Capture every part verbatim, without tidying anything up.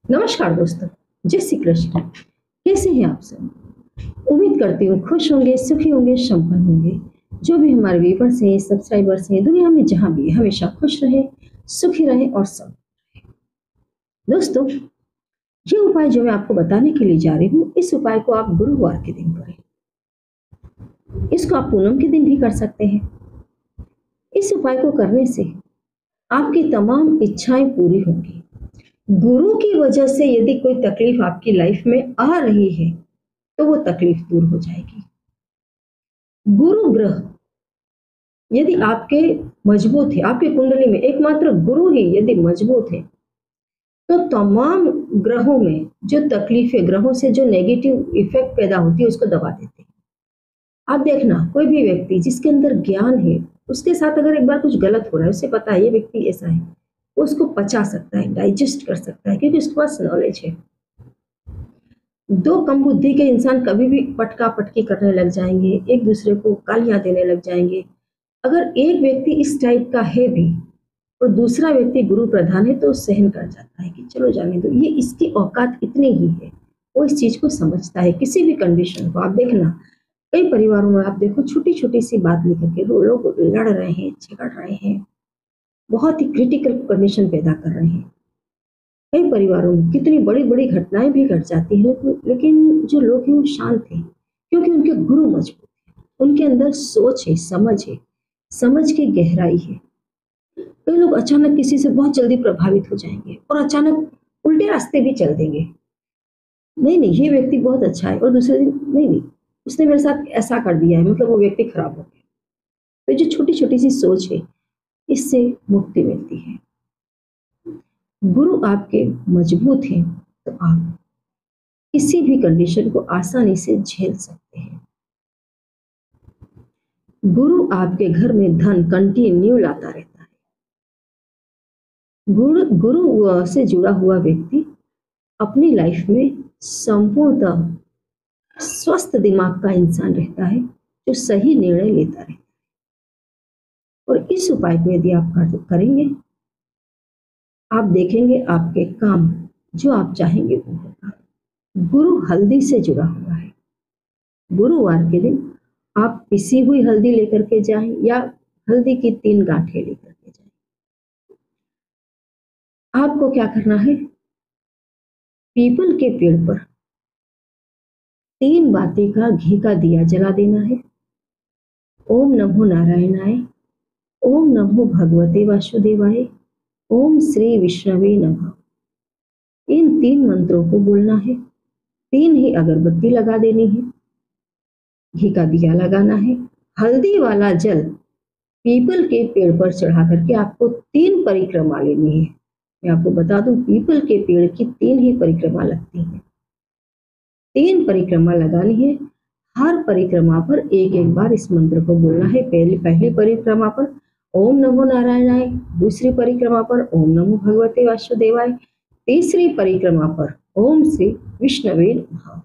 नमस्कार दोस्तों, जय श्री कृष्ण। कैसे हैं आप सब? उम्मीद करती हूँ खुश होंगे, सुखी होंगे, संपन्न होंगे। जो भी हमारे व्यूअर्स हैं, सब्सक्राइबर्स हैं, दुनिया में जहाँ भी है, हमेशा खुश रहे, सुखी रहे और सब। दोस्तों, ये उपाय जो मैं आपको बताने के लिए जा रही हूँ, इस उपाय को आप गुरुवार के दिन करें। इसको आप पूनम के दिन भी कर सकते हैं। इस उपाय को करने से आपकी तमाम इच्छाएं पूरी होंगी। गुरु की वजह से यदि कोई तकलीफ आपकी लाइफ में आ रही है तो वो तकलीफ दूर हो जाएगी। गुरु ग्रह यदि आपके मजबूत है, आपकी कुंडली में एकमात्र गुरु ही यदि मजबूत है तो तमाम ग्रहों में जो तकलीफें, ग्रहों से जो नेगेटिव इफेक्ट पैदा होती है उसको दबा देते हैं। आप देखना, कोई भी व्यक्ति जिसके अंदर ज्ञान है उसके साथ अगर एक बार कुछ गलत हो रहा है, उसे पता है ये व्यक्ति ऐसा है, वो उसको पचा सकता है, डाइजेस्ट कर सकता है, क्योंकि उसके पास नॉलेज है। दो कम बुद्धि के इंसान कभी भी पटका पटकी करने लग जाएंगे, एक दूसरे को गालियां देने लग जाएंगे। अगर एक व्यक्ति इस टाइप का है भी और दूसरा व्यक्ति गुरु प्रधान है तो सहन कर जाता है कि चलो जाने दो, ये इसकी औकात इतनी ही है, वो इस चीज को समझता है। किसी भी कंडीशन को आप देखना, कई परिवारों में आप देखो छोटी छोटी सी बात लेकर के लोग लड़ रहे हैं, झगड़ रहे हैं, बहुत ही क्रिटिकल कंडीशन पैदा कर रहे हैं। कई परिवारों में कितनी बड़ी बड़ी घटनाएं भी घट जाती हैं, लेकिन जो लोग हैं वो शांत हैं, क्योंकि उनके गुरु मजबूत हैं, उनके अंदर सोच है, समझ है, समझ की गहराई है। कई लोग अचानक किसी से बहुत जल्दी प्रभावित हो जाएंगे और अचानक उल्टे रास्ते भी चल देंगे। नहीं नहीं ये व्यक्ति बहुत अच्छा है, और दूसरे दिन नहीं नहीं उसने मेरे साथ ऐसा कर दिया है, मतलब वो व्यक्ति खराब हो गया। तो जो छोटी छोटी सी सोच है, इससे मुक्ति मिलती है। गुरु आपके मजबूत हैं तो आप किसी भी कंडीशन को आसानी से झेल सकते हैं। गुरु आपके घर में धन कंटिन्यू लाता रहता है। गुरु गुरु से जुड़ा हुआ व्यक्ति अपनी लाइफ में संपूर्णतः स्वस्थ दिमाग का इंसान रहता है, जो सही निर्णय लेता रहता है। और इस उपाय को यदि आप करेंगे, आप देखेंगे आपके काम जो आप चाहेंगे वो होगा। गुरु हल्दी से जुड़ा हुआ है। गुरुवार के दिन आप पिसी हुई हल्दी लेकर के जाएं या हल्दी की तीन गांठें लेकर के जाएं। आपको क्या करना है, पीपल के पेड़ पर तीन बातें का घी का दिया जला देना है। ओम नमो नारायणाय, ओम नमो भगवते वासुदेवाय, ओम श्री विष्णवे नमः। इन तीन मंत्रों को बोलना है। तीन ही अगरबत्ती लगा देनी है, घी का दिया लगाना है। हल्दी वाला जल पीपल के पेड़ पर चढ़ा करके आपको तीन परिक्रमा लेनी है। मैं आपको बता दूं, पीपल के पेड़ की तीन ही परिक्रमा लगती है। तीन परिक्रमा लगानी है। हर परिक्रमा पर एक एक बार इस मंत्र को बोलना है। पहली पहली परिक्रमा पर ओम नमो नारायणाय, दूसरी परिक्रमा पर ओम नमो भगवते वासुदेवाय, तीसरी परिक्रमा पर ओम श्री विष्णवे नमः।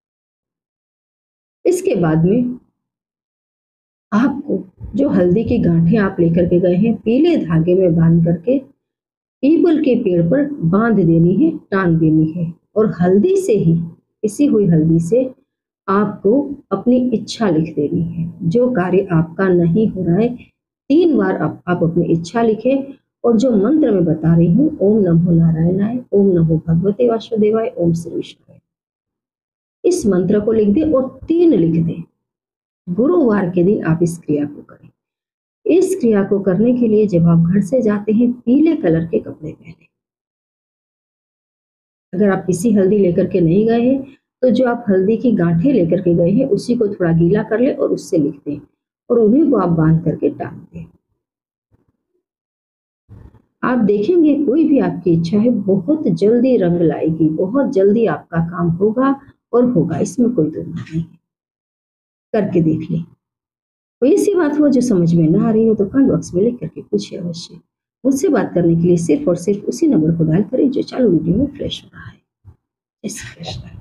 इसके बाद में आपको जो हल्दी की गांठें आप लेकर के गए हैं, पीले धागे में बांध करके पीपल के पेड़ पर बांध देनी है, टांग देनी है। और हल्दी से ही, पिसी हुई हल्दी से आपको अपनी इच्छा लिख देनी है। जो कार्य आपका नहीं हो रहा है, तीन बार आप, आप अपनी इच्छा लिखें। और जो मंत्र मैं बता रही हूँ, ओम नमो नारायणाय, ओम नमो भगवते वासुदेवाय, ओम श्री विष्णु, इस मंत्र को लिख दें और तीन लिख दें। गुरुवार के दिन आप इस क्रिया को करें। इस क्रिया को करने के लिए जब आप घर से जाते हैं, पीले कलर के कपड़े पहने। अगर आप पिसी हल्दी लेकर के नहीं गए हैं तो जो आप हल्दी की गांठें लेकर के गए हैं उसी को थोड़ा गीला कर ले और उससे लिख दें, और उन्हीं को आप बांध करके टांग दें। आप देखेंगे कोई भी आपकी इच्छा है बहुत जल्दी रंग लाएगी, बहुत जल्दी आपका काम होगा और होगा, इसमें कोई दो नहीं है। करके देख ले। कोई ऐसी बात हो जो समझ में ना आ रही हो तो कमेंट बॉक्स में लिख करके पूछिए अवश्य। मुझसे बात करने के लिए सिर्फ और सिर्फ उसी नंबर को डायल करें जो चालू वीडियो में फ्लैश हो रहा है। जय श्री कृष्ण।